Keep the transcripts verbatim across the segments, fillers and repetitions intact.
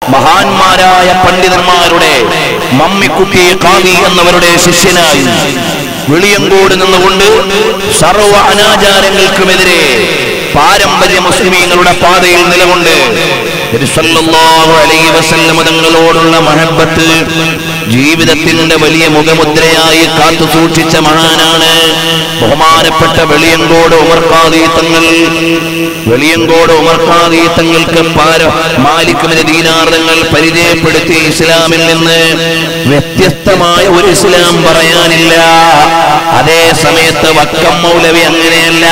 മഹാന്മാരായ പണ്ഡിതന്മാരുടെ മമ്മിക്കുട്ടി ഖാദി എന്നവരുടെ ശിഷ്യനായി വെളിയങ്കോട് നിന്നുകൊണ്ട് സർവ അനാചാരങ്ങൾക്കുമെതിരെ പാരമ്പര്യ മുസ്ലിമീങ്ങളുടെ പാതയിൽ നിലകൊണ്ട് നബി സല്ലല്ലാഹു അലൈഹി വസല്ലം തങ്ങളോടുള്ള മഹബ്ബത്ത് ജീവിതത്തിന്റെ വലിയ മുഖമുദ്രയായി കാത്തു സൂക്ഷിച്ച മഹാനാണ് ബഹുമാനപ്പെട്ട വെളിയങ്കോട് ഉമർ ഖാദി തങ്ങൾ. വെളിയങ്കോട് ഉമർ ഖാദി തങ്ങൾക്ക് പാര മാലിക് ബിൻ ദീനാർ തങ്ങൾ പരിചയപ്പെടുത്തിയ ഇസ്ലാമിൽ നിന്ന് വ്യത്യസ്തമായ ഒരു ഇസ്ലാം പറയാനില്ല. അതേ സമയത്ത് വക്കം മൗലവി അങ്ങനെയല്ല.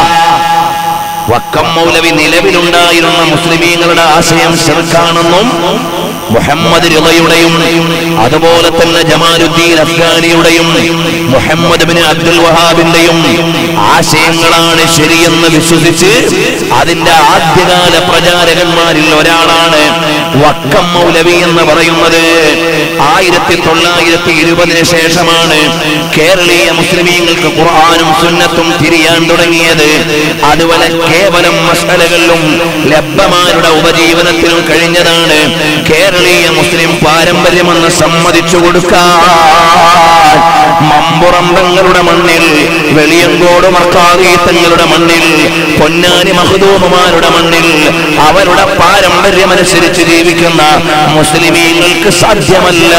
വക്കം മൗലവി നിലവിലുണ്ടായിരുന്ന മുസ്ലിമീങ്ങളുടെ ആശയം ശിർക്കാണെന്നും മുഹമ്മദ് റിളയുടെയും അതുപോലെ തന്നെ ജമാലുദ്ദീൻ അഫ്ഗാനിയുടെയും മുഹമ്മദ് ബിൻ അബ്ദുൽ വഹാബിന്റെയും ആശയങ്ങളാണ് ശരിയെന്ന് വിശ്വസിച്ച് അതിന്റെ ആദ്യകാല പ്രചാരകന്മാരിൽ ഒരാളാണ് വക്കം മൗലവി എന്ന് പറയുന്നത്. ആയിരത്തി തൊള്ളായിരത്തി ഇരുപതിന് ശേഷമാണ് കേരളീയ മുസ്ലിമീങ്ങൾക്ക് ഖുർആനും സുന്നത്തും തിരിയാൻ തുടങ്ങിയത്. അതുപോലെ കേവലം മസലകളിലും ലബ്ബമാരുടെ ഉപജീവനത്തിലും കഴിഞ്ഞതാണ് കേരളീയ മുസ്ലിം പാരമ്പര്യമെന്ന് സമ്മതിച്ചു കൊടുക്കാൻ. മമ്പുറം തങ്ങളുടെ മണ്ണിൽ, വെളിയങ്കോട് മക്കാദി തങ്ങളുടെ മണ്ണിൽ, പൊന്നാനി മഖ്ദൂമുമാരുടെ മണ്ണിൽ അവരുടെ പാരമ്പര്യമനുസരിച്ച് ജീവിക്കുന്ന മുസ്ലിമീങ്ങൾക്ക് സാധ്യമല്ല.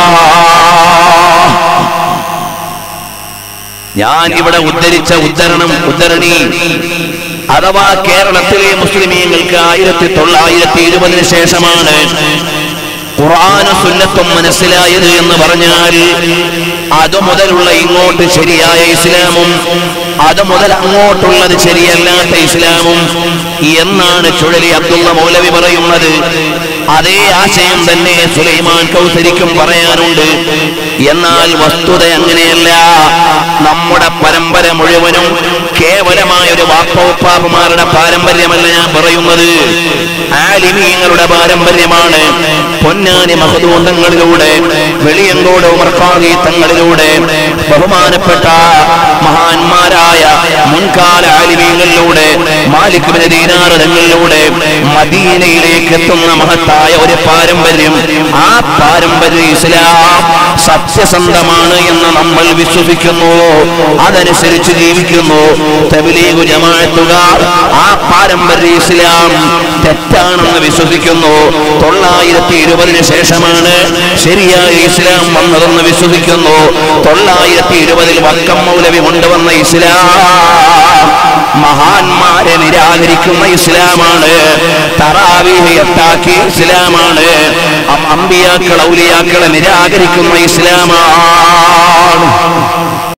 ഞാൻ ഇവിടെ ഉദ്ധരിച്ച ഉദ്ധരണം ഉദ്ധരണി അഥവാ കേരളത്തിലെ മുസ്ലിമീങ്ങൾക്ക് ആയിരത്തി തൊള്ളായിരത്തി ഇരുപതിന് ശേഷമാണ് ഖുർആനും സുന്നത്തും മനസ്സിലായത് എന്ന് പറഞ്ഞാൽ അത് മുതലുള്ള ഇങ്ങോട്ട് ശരിയായ ഇസ്ലാമും അത് മുതൽ അങ്ങോട്ടുള്ളത് ശരിയല്ലാത്ത ഇസ്ലാമും എന്നാണ് ചുഴലി അബ്ദുള്ള മൗലവി പറയുന്നത്. അതേ ആശയം തന്നെ സുലൈമാൻ കൗസരിക്കും പറയാനുണ്ട്. എന്നാൽ വസ്തുത അങ്ങനെയല്ല. നമ്മുടെ പരമ്പര മുഴുവനും കേവലമായ ഒരു വാപ്പവപ്പാപ്പമാരുടെ പാരമ്പര്യമല്ല ഞാൻ പറയുന്നത്, ആലിമീങ്ങളുടെ പാരമ്പര്യമാണ്. പൊന്നാനി മഖ്ദൂം തങ്ങളിലൂടെ, വെളിയങ്കോട് ഉമർ ഖാദി തങ്ങളിലൂടെ, ബഹുമാനപ്പെട്ട മഹാന്മാരായ മുൻകാല ആലിമീങ്ങളിലൂടെ, മാലിക് ബിൻ ദീനാർ തങ്ങളിലൂടെ മദീനയിലേക്ക് എത്തുന്ന മഹത്തായ ഒരു പാരമ്പര്യം. ആ പാരമ്പര്യ ഇസ്ലാം സത്യസന്ധമാണ് എന്ന് നമ്മൾ വിശ്വസിക്കുന്നു, അതനുസരിച്ച് ജീവിക്കുന്നു. തബ്ലീഗ് ജമാഅത്തുകാർ ആ പാരമ്പര്യ ഇസ്ലാം തെറ്റാണെന്ന് വിശ്വസിക്കുന്നു. തൊള്ളായിരത്തി ഇരുപതിന് ശേഷമാണ് ശരിയായ ഇസ്ലാം വന്നതെന്ന് വിശ്വസിക്കുന്നു. തൊള്ളായിരത്തി ഇരുപതിൽ വക്കം മൗലവി കൊണ്ടുവന്ന ഇസ്ലാം മഹാന്മാരെ നിരാകരിക്കുന്ന ഇസ്ലാമാണ്. തറാവീഹ് എട്ടാക്കിയ ഇസ്ലാമാണ്. അമ്പിയാക്കൾ ഔലിയാക്കളെ നിരാകരിക്കുന്ന ഇസ്ലാമാണ്.